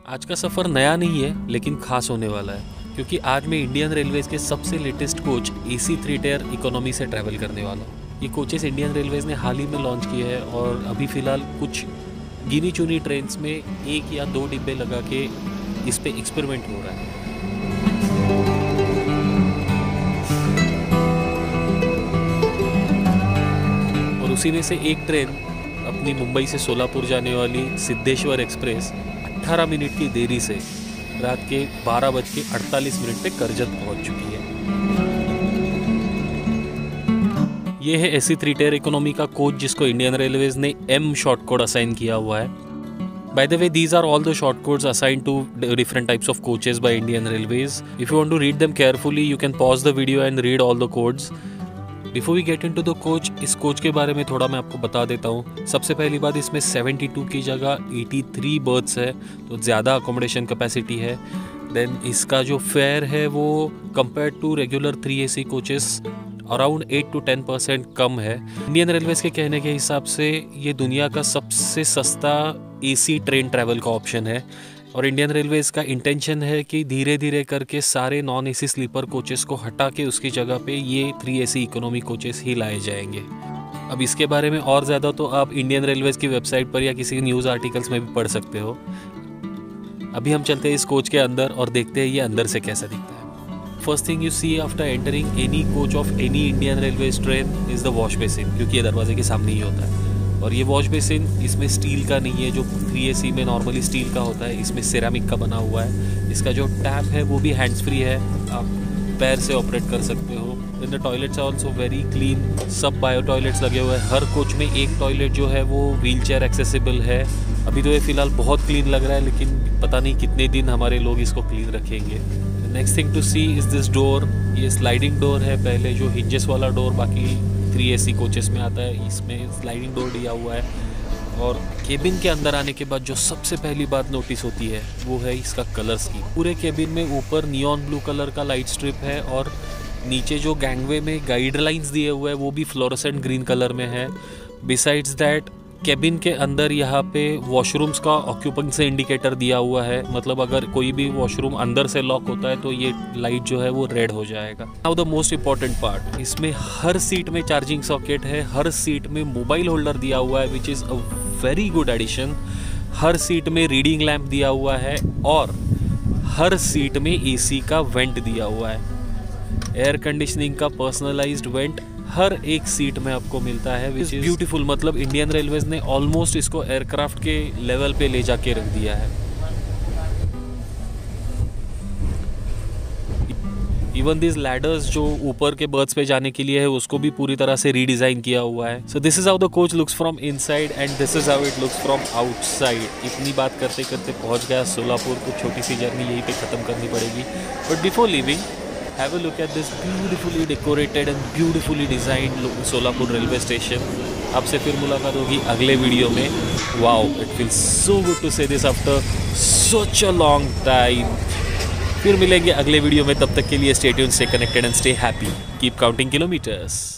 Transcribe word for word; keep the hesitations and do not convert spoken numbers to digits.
आज का सफ़र नया नहीं है लेकिन खास होने वाला है, क्योंकि आज मैं इंडियन रेलवेज़ के सबसे latest coach A C three tier economy से ट्रैवल करने वाला हूँ। ये कोचेस इंडियन रेलवेज़ ने हाल ही में लॉन्च किए हैं और अभी फ़िलहाल कुछ गिनी चुनी ट्रेन्स में एक या दो डिब्बे लगा के इस पे एक्सपेरिमेंट हो रहा है। और उसी में से एक ट्रेन अपनी मुंबई से सोलापुर जाने वाली सिद्धेश्वर एक्सप्रेस अठारह मिनट की देरी से रात के बारह बज के अड़तालीस मिनट पे करजत पहुंच चुकी है। ये है A C three tier economy का कोच जिसको इंडियन रेलवेज ने एम शॉर्ट कोड असाइन किया हुआ है। By the way, these are all the short codes assigned to different types of coaches by Indian Railways. If you want to read them carefully, you can pause the video and read all the codes. Before we get into the coach, इस coach के बारे में थोड़ा मैं आपको बता देता हूँ। सबसे पहली बात, इसमें बहत्तर की जगह तिरासी बर्थ्स है, तो ज़्यादा अकोमोडेशन कैपेसिटी है। देन इसका जो फेयर है वो compare to regular three A C coaches around eight to ten percent कम है। इंडियन रेलवेज़ के कहने के हिसाब से ये दुनिया का सबसे सस्ता एसी ट्रेन ट्रैवल का ऑप्शन है और इंडियन रेलवेज़ का इंटेंशन है कि धीरे धीरे करके सारे नॉन एसी स्लीपर कोचेस को हटा के उसकी जगह पे ये थ्री एसी इकोनॉमी कोचेस ही लाए जाएंगे। अब इसके बारे में और ज़्यादा तो आप इंडियन रेलवेज़ की वेबसाइट पर या किसी न्यूज़ आर्टिकल्स में भी पढ़ सकते हो। अभी हम चलते हैं इस कोच के अंदर और देखते हैं ये अंदर से कैसा दिखता है। First thing you see after entering any coach of any Indian Railways train is the wash basin, क्योंकि ये दरवाजे के सामने ही होता है। और ये वॉश बेसिन इसमें स्टील का नहीं है, जो थ्री ए सी में नॉर्मली स्टील का होता है, इसमें सिरेमिक का बना हुआ है। इसका जो टैप है वो भी हैंड्स फ्री है, आप पैर से ऑपरेट कर सकते हो। Then the toilets are also very clean, सब बायो टॉयलेट्स लगे हुए हैं। हर कोच में एक टॉयलेट जो है वो व्हील चेयर एक्सेसिबल है। अभी तो ये फ़िलहाल बहुत क्लीन लग रहा है, लेकिन पता नहीं कितने दिन हमारे लोग इसको क्लीन रखेंगे। Next thing to see is this door. ये स्लाइडिंग डोर है, पहले जो हिंजेस वाला डोर बाकी थ्री ए सी कोचेस में आता है, इसमें स्लाइडिंग डोर दिया हुआ है। और केबिन के अंदर आने के बाद जो सबसे पहली बात नोटिस होती है वो है इसका कलर स्कीम। पूरे केबिन में ऊपर नियॉन ब्लू कलर का लाइट स्ट्रिप है और नीचे जो गैंगवे में गाइडलाइंस दिए हुए हैं वो भी फ्लोरोसेंट ग्रीन कलर में है। बिसाइड्स दैट केबिन के अंदर यहाँ पे वॉशरूम्स का ऑक्यूपेंसी इंडिकेटर दिया हुआ है, मतलब अगर कोई भी वॉशरूम अंदर से लॉक होता है तो ये लाइट जो है वो रेड हो जाएगा। Now the most important part, इसमें हर सीट में चार्जिंग सॉकेट है, हर सीट में मोबाइल होल्डर दिया हुआ है which is a very good addition. हर सीट में रीडिंग लैम्प दिया हुआ है और हर सीट में ए सी का वेंट दिया हुआ है। एयर कंडीशनिंग का पर्सनलाइज्ड वेंट हर एक सीट में आपको मिलता है, विच इज़ ब्यूटीफुल। मतलब इंडियन रेलवेज ने ऑलमोस्ट इसको एयरक्राफ्ट के लेवल पे ले जाके रख दिया है। इवन दिस लैडर्स जो ऊपर के बर्थ्स पे जाने के लिए है उसको भी पूरी तरह से रीडिज़ाइन किया हुआ है। So this is how the coach looks from inside and this is how it looks from outside. इतनी बात करते करते पहुंच गया सोलापुर, कुछ छोटी सी जर्नी यहीं पे ख़त्म करनी पड़ेगी। But before leaving, have a look at this beautifully decorated and beautifully designed Solapur railway station. आपसे फिर मुलाकात होगी अगले वीडियो में। Wow, it feels so good to say this after such a long time। फिर मिलेंगे अगले वीडियो में, तब तक के लिए stay tuned, stay connected and stay happy, keep counting kilometres.